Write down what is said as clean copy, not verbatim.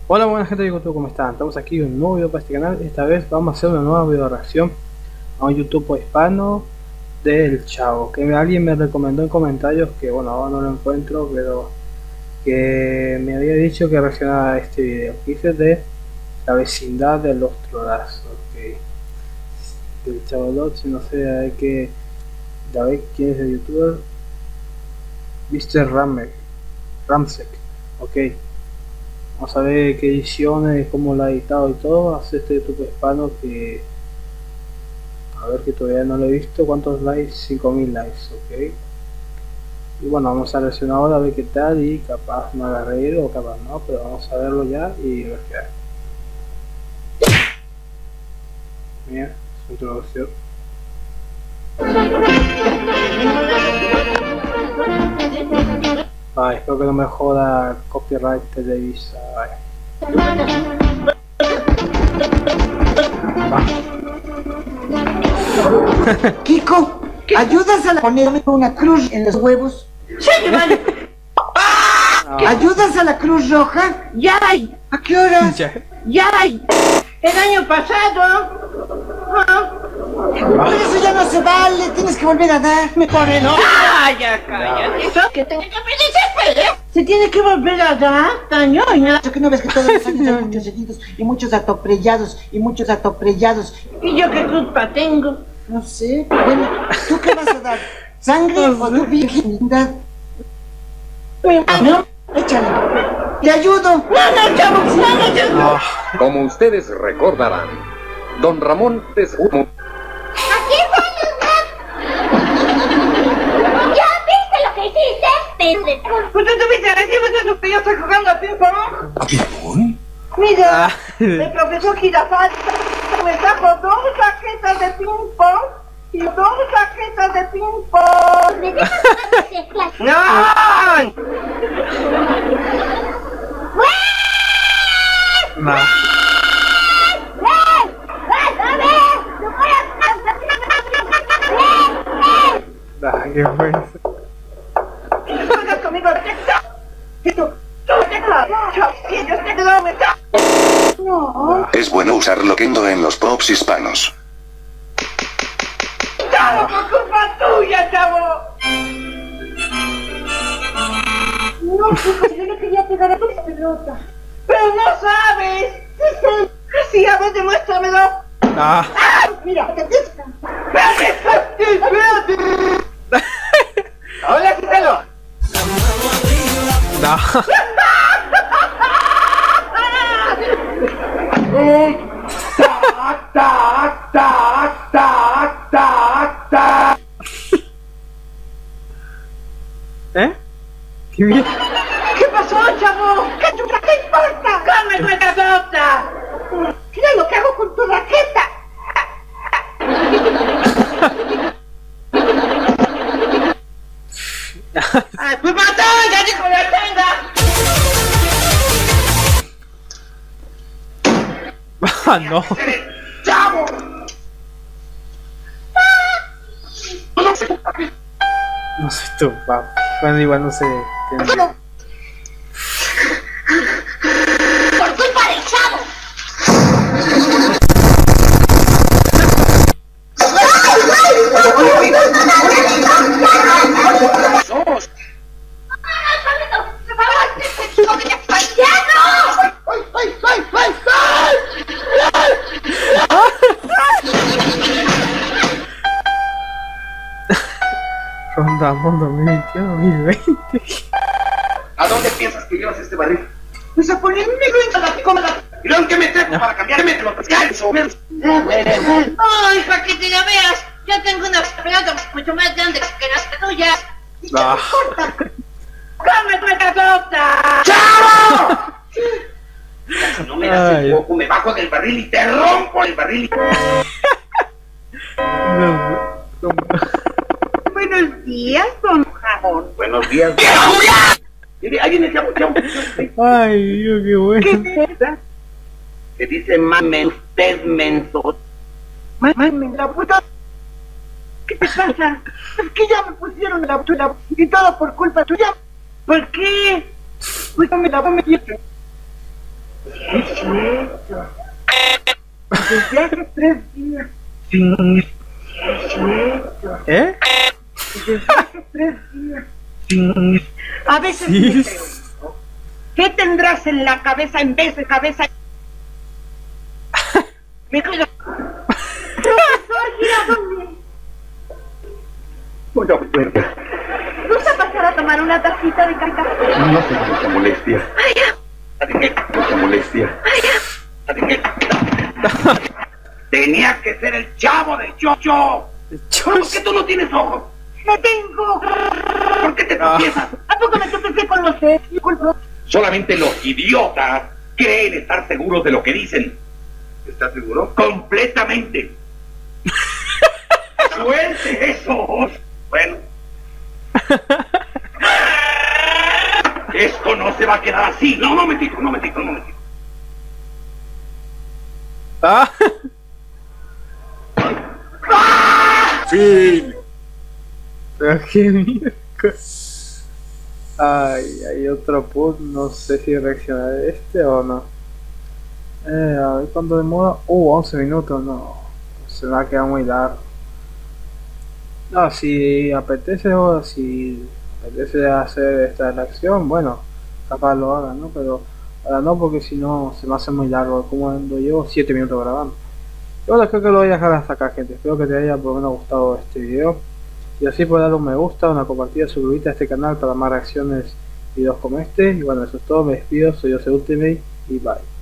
Hola, buena gente de YouTube, ¿cómo están? Estamos aquí en un nuevo video para este canal. Esta vez vamos a hacer una nueva video reacción a un YouTube hispano del Chavo, que alguien me recomendó en comentarios, que bueno, ahora no lo encuentro, pero que me había dicho que reaccionara a este video que hice de la vecindad de los trollazos, del Chavo, si no sé a ver quién es el youtuber. Mr. Ramsek, ok. Vamos a ver qué ediciones, cómo la ha editado y todo. Hace este YouTube hispano que... A ver, que todavía no lo he visto. ¿Cuántos likes? 5000 likes, ok. Y bueno, vamos a reaccionar ahora a ver qué tal. Y capaz me haga reír o capaz no. Pero vamos a verlo ya y ver qué hay. Mira, su introducción. Ay, espero que no me joda copyright Televisa. Kiko, ¿ayudas a ponerme una cruz en los huevos? ¡Sí, vale! ¿Ayudas a la Cruz Roja? ¡Ya! ¿A qué horas? ¡Ya! El año pasado... Pero eso ya no se vale, tienes que volver a dar. Me pone, ¿no? ¡Calla, cállate! ¿Eso que tengo que pedir? ¿Se tiene que volver a dar, cañoña? ¿Que no ves que todos los años hay muchos seguidos y muchos atoprellados y muchos atoprellados? ¿Y yo qué culpa tengo? No sé. Bueno, ¿tú qué vas a dar? ¿Sangre o tu virginidad? ¿No? Échale. ¡Te ayudo! ¡No, chavo! ¡No! Como ustedes recordarán, don Ramón es humo. ¡Aquí están los gatos! ¿Ya viste lo que hiciste? Pendejo. ¿Usted tuviste recibo de que yo estoy jugando a ping-pong? ¿A ping-pong? Mira, el profesor Girafal me trajo 2 raquetas de ping-pong y 2 raquetas de ping-pong. ¿Me dejas jugar ese flash? ¡No! Nah. Nah, qué vergüenza. ¡Juegas conmigo! ¡Y tú te clavas! ¡Y ellos te clavan! ¡No! Es bueno usar loquendo en los pops hispanos. ¡Chavo, por culpa tuya, chavo! No, yo no quería pegar a tu pelota. ¡Pero no sabes! ¡Sí, a ver, demuéstramelo! Ah. ¡Mira! ¡Espérate! ¡Espérate! ¡Ahora quítalo! No. ¡Tac, tac, tac, tac, tac, tac! ¿Eh? ¿Qué bien? ¿Qué pasó, chavo? ¿Qué tu raqueta importa? ¡Come tu pelota! Mira lo que hago con tu raqueta. ¡Ay, pues mató! ¡Ya dijo la tenga! Ah, no. ¡Chavo! No sé tú, papá. Bueno, igual no sé. Por culpa del Chavo. Rondamón 2021-2020. ¿A dónde piensas que llevas este barril? Pues a ponerme en la cómoda. ¿Y dónde me trepo para cambiarme de los pescados? Ay, para que te la veas. Yo tengo una pelota mucho más grande que las tuyas. Ah. ¡Come tu pelota! ¡Chavo! Si no me das Ay. el poco, me bajo del barril y te rompo el barril. No. Buenos días, don Jamón. Buenos días. Mire, ahí viene el chavo. Ay, Dios, qué bueno. ¿Qué es? Se dice mame usted, menso. Mame, la puta. ¿Qué te pasa? Es que ya me pusieron la y todo por culpa tuya. ¿Por qué? Pues me la voy a meter. Cierto. Desde hace 3 días. Sí. Cierto. ¿Eh? Desde hace 3 días. Sí. A veces Sí. me pregunto, ¿qué tendrás en la cabeza en vez de cabeza? Me cuido. Profesor Girardone, Voy a volver. ¿gusta pasar a tomar una tacita de café? No tengo mucha molestia. Mucha molestia. Tenía que ser el chavo de Chocho. ¿Por qué tú no tienes ojos? ¡Me tengo! ¿Por qué te tropiezas? ¿A poco me tropecé con los dedos? Solamente los idiotas creen estar seguros de lo que dicen. ¿Estás seguro? Completamente. ¡Suelte esos! Bueno. Esto no se va a quedar así. No, un momentito. Ah. ¡Fin! Pero qué mierda. Ay, hay otro put, no sé si reaccionar a este o no. A ver cuánto demora. 11 minutos, no. Se va a quedar muy largo. No, si apetece o si apetece hacer esta reacción, bueno, capaz lo hagan, ¿no? Pero ahora no, porque si no se me hace muy largo. Como llevo 7 minutos grabando. Y bueno, creo que lo voy a dejar hasta acá, gente. Espero que te haya por lo menos gustado este video. Y así puedes dar un me gusta, una compartida, suscribirte a este canal para más reacciones, videos como este. Y bueno, eso es todo, me despido, soy Jose Ultimate y bye.